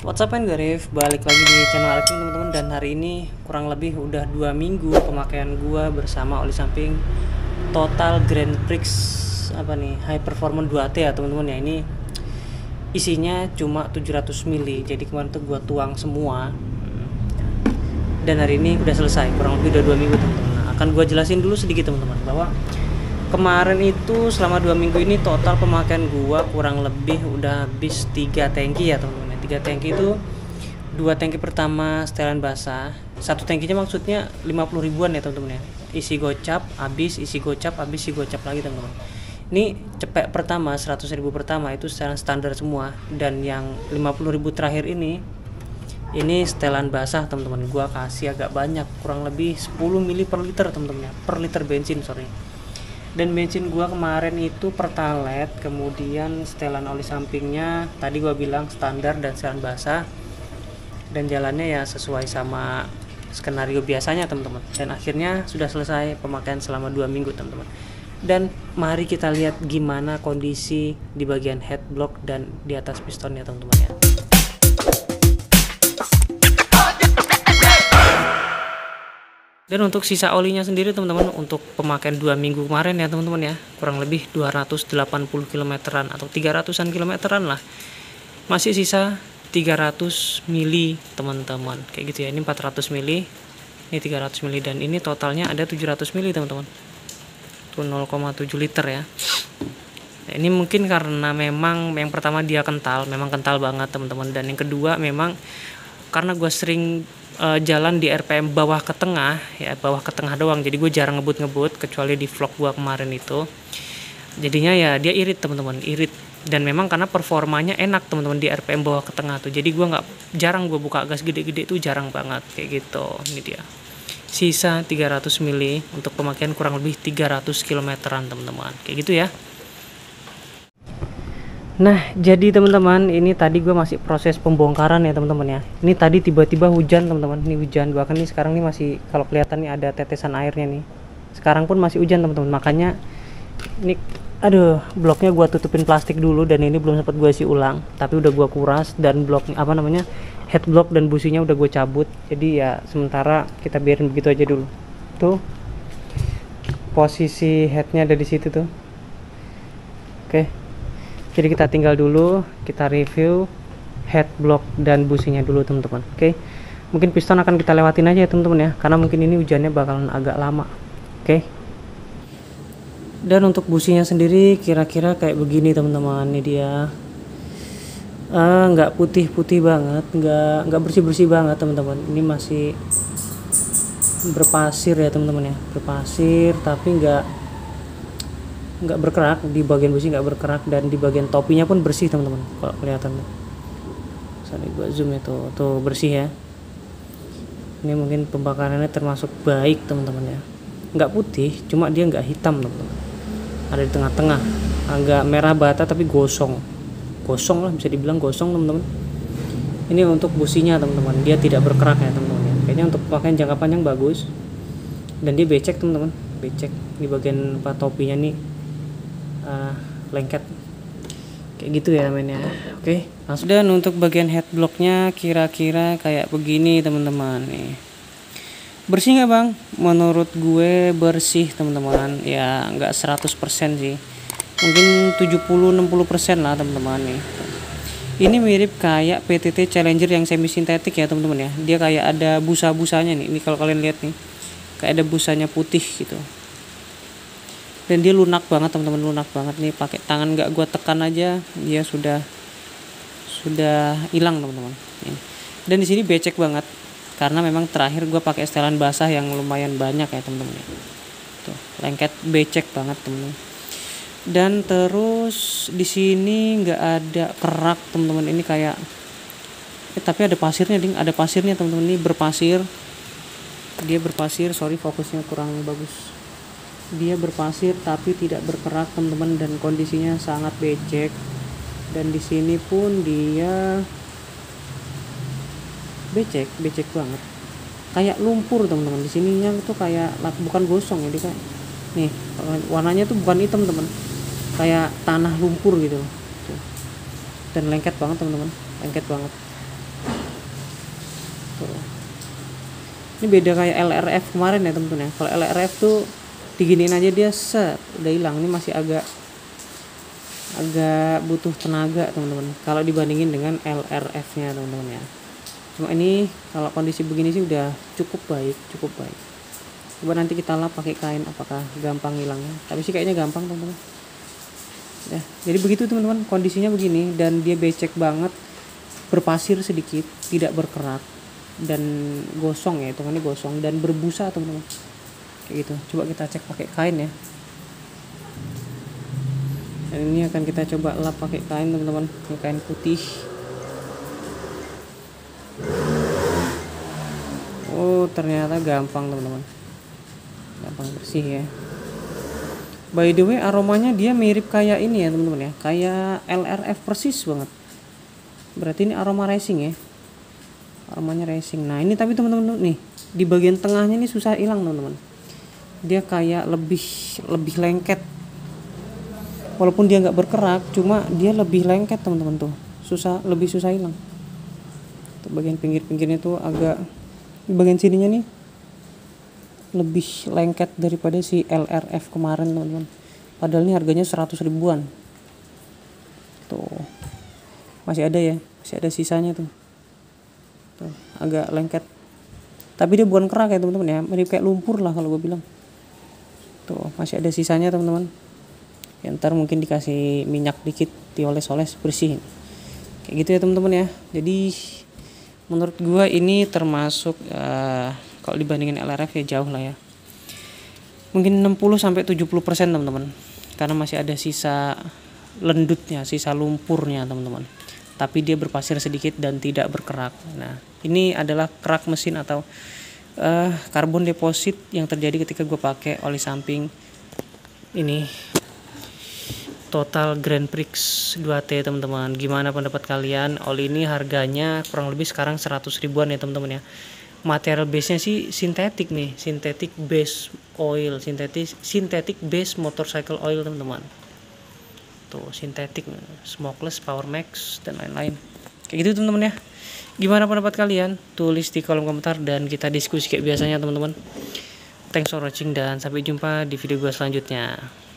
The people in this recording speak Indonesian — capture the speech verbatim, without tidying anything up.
What's up man, Garif, balik lagi di channel Arifin teman-teman. Dan hari ini kurang lebih udah dua minggu pemakaian gua bersama oli samping Total Grand Prix apa nih High Performance dua T ya teman-teman ya. Ini isinya cuma tujuh ratus mili, jadi kemarin tuh gua tuang semua dan hari ini udah selesai, kurang lebih udah dua minggu teman-teman. Nah, akan gua jelasin dulu sedikit teman-teman bahwa kemarin itu selama dua minggu ini total pemakaian gua kurang lebih udah habis tiga tangki ya teman-teman. Tiga tangki itu dua tangki pertama setelan basah, satu tangkinya maksudnya lima puluh ribuan ya teman-teman ya. Isi gocap habis, isi gocap habis, isi gocap lagi teman-teman. Ini cepek pertama seratus ribu pertama itu setelan standar semua, dan yang lima puluh ribu terakhir ini ini setelan basah teman-teman. Gua kasih agak banyak, kurang lebih sepuluh mili per liter teman-teman ya, per liter bensin sorry. Dan bensin gua kemarin itu Pertalite, kemudian setelan oli sampingnya tadi gua bilang standar dan setelan basah, dan jalannya ya sesuai sama skenario biasanya teman-teman. Dan akhirnya sudah selesai pemakaian selama dua minggu teman-teman. Dan mari kita lihat gimana kondisi di bagian head block dan di atas pistonnya teman-teman ya. Dan untuk sisa olinya sendiri teman-teman, untuk pemakaian dua minggu kemarin ya teman-teman ya, kurang lebih dua ratus delapan puluh kilometeran atau tiga ratusan kilometeran lah. Masih sisa tiga ratus mili teman-teman, kayak gitu ya. Ini empat ratus mili, ini tiga ratus mili, dan ini totalnya ada tujuh ratus mili teman-teman. Itu nol koma tujuh liter ya. Nah, ini mungkin karena memang yang pertama dia kental, memang kental banget teman-teman, dan yang kedua memang karena gue sering uh, jalan di R P M bawah ke tengah ya, bawah ke tengah doang, jadi gue jarang ngebut-ngebut kecuali di vlog gue kemarin itu. Jadinya ya dia irit teman-teman, irit. Dan memang karena performanya enak teman-teman di R P M bawah ke tengah tuh, jadi gue nggak jarang gue buka gas gede-gede tuh, jarang banget kayak gitu. Ini dia sisa tiga ratus mili untuk pemakaian kurang lebih tiga ratus kilometeran teman-teman, kayak gitu ya. Nah, jadi teman-teman, ini tadi gue masih proses pembongkaran ya teman-teman ya. Ini tadi tiba-tiba hujan teman-teman, ini hujan, bahkan nih sekarang nih masih, kalau kelihatan nih ada tetesan airnya nih. Sekarang pun masih hujan teman-teman, makanya ini aduh, bloknya gue tutupin plastik dulu, dan ini belum sempat gue isi ulang, tapi udah gue kuras, dan blok apa namanya head block dan businya udah gue cabut. Jadi ya sementara kita biarin begitu aja dulu. Tuh posisi headnya ada di situ tuh. Oke. Jadi kita tinggal dulu, kita review head block dan businya dulu teman-teman. Oke, mungkin piston akan kita lewatin aja ya teman-teman ya, karena mungkin ini hujannya bakalan agak lama. Oke. Dan untuk businya sendiri kira-kira kayak begini teman-teman. Ini dia, ah, nggak putih-putih banget, nggak nggak bersih-bersih banget teman-teman. Ini masih berpasir ya teman-teman ya, berpasir tapi nggak nggak berkerak. Di bagian busi nggak berkerak, dan di bagian topinya pun bersih teman-teman. Kalau kelihatan tuh, misalnya gua zoom itu tuh bersih ya. Ini mungkin pembakarannya termasuk baik teman-teman ya, nggak putih, cuma dia nggak hitam teman-teman, ada di tengah-tengah, agak merah bata tapi gosong gosong lah, bisa dibilang gosong teman-teman. Ini untuk businya teman-teman, dia tidak berkerak ya teman-teman ya. Kayaknya untuk pakaian jangka panjang bagus, dan dia becek teman-teman, becek di bagian apa topinya nih. Uh, lengket kayak gitu ya mainnya. Oke, langsung. Dan untuk bagian head blocknya kira-kira kayak begini teman-teman nih. Bersih nggak bang? Menurut gue bersih teman-teman ya, nggak seratus persen sih, mungkin tujuh puluh sampai enam puluh persen lah teman-teman nih. Ini mirip kayak P T T Challenger yang semi sintetik ya teman-teman ya. Dia kayak ada busa-busanya nih. Ini kalau kalian lihat nih, kayak ada busanya putih gitu. Dan dia lunak banget teman-teman, lunak banget nih, pakai tangan nggak gua tekan aja dia sudah sudah hilang teman-teman. Dan di sini becek banget karena memang terakhir gua pakai setelan basah yang lumayan banyak ya teman-teman. Tuh, lengket becek banget teman-teman. Dan terus di sini nggak ada kerak teman-teman, ini kayak eh, tapi ada pasirnya ding, ada pasirnya teman-teman. Ini berpasir, dia berpasir, sorry fokusnya kurang bagus. Dia berpasir tapi tidak berkerak teman-teman, dan kondisinya sangat becek. Dan di sini pun dia becek, becek banget, kayak lumpur teman-teman. Di sininya tuh kayak bukan gosong ya, dia kayak nih warnanya tuh bukan hitam teman, kayak tanah lumpur gitu. Dan lengket banget teman-teman, lengket banget. Tuh. Ini beda kayak L R F kemarin ya teman-teman ya. Kalau L R F tuh diginiin aja dia set udah hilang. Ini masih agak agak butuh tenaga teman-teman kalau dibandingin dengan L R F nya teman-teman ya. Cuma ini kalau kondisi begini sih udah cukup baik, cukup baik. Coba nanti kita lap pakai kain apakah gampang hilangnya. Tapi sih kayaknya gampang teman-teman ya. Jadi begitu teman-teman, kondisinya begini dan dia becek banget, berpasir sedikit, tidak berkerak dan gosong ya, hitungannya gosong dan berbusa teman-teman kayak gitu. Coba kita cek pakai kain ya. Dan ini akan kita coba lap pakai kain teman-teman, kain putih. Oh ternyata gampang teman-teman, gampang bersih ya. By the way aromanya dia mirip kayak ini ya teman-teman ya, kayak L R F persis banget. Berarti ini aroma racing ya, aromanya racing. Nah ini tapi teman-teman nih di bagian tengahnya ini susah hilang teman-teman. Dia kayak lebih lebih lengket. Walaupun dia nggak berkerak, cuma dia lebih lengket teman-teman tuh, susah lebih susah hilang. Tuh, bagian pinggir-pinggirnya tuh agak, bagian sininya nih lebih lengket daripada si L R F kemarin teman-teman. Padahal ini harganya seratus ribuan. Tuh masih ada ya, masih ada sisanya tuh. Tuh agak lengket. Tapi dia bukan kerak ya teman-teman ya, mirip kayak lumpur lah kalau gue bilang. Tuh masih ada sisanya teman-teman. Ya, ntar mungkin dikasih minyak dikit, dioles-oles bersihin kayak gitu ya teman-teman ya. Jadi menurut gua ini termasuk uh, kalau dibandingin L R F ya jauh lah ya, mungkin enam puluh sampai tujuh puluh persen teman-teman, karena masih ada sisa lendutnya, sisa lumpurnya teman-teman, tapi dia berpasir sedikit dan tidak berkerak. Nah ini adalah kerak mesin atau uh, karbon deposit yang terjadi ketika gua pakai oli samping ini Total Grand Prix dua T teman-teman. Gimana pendapat kalian? Oli ini harganya kurang lebih sekarang seratus ribuan ya teman-teman ya. Material base nya sih sintetik nih, synthetic base oil, synthetic synthetic base motorcycle oil teman-teman. Tuh sintetik, smokeless, power max dan lain-lain kayak gitu teman-teman ya. Gimana pendapat kalian? Tulis di kolom komentar dan kita diskusi kayak biasanya teman-teman. Thanks for watching dan sampai jumpa di video gue selanjutnya.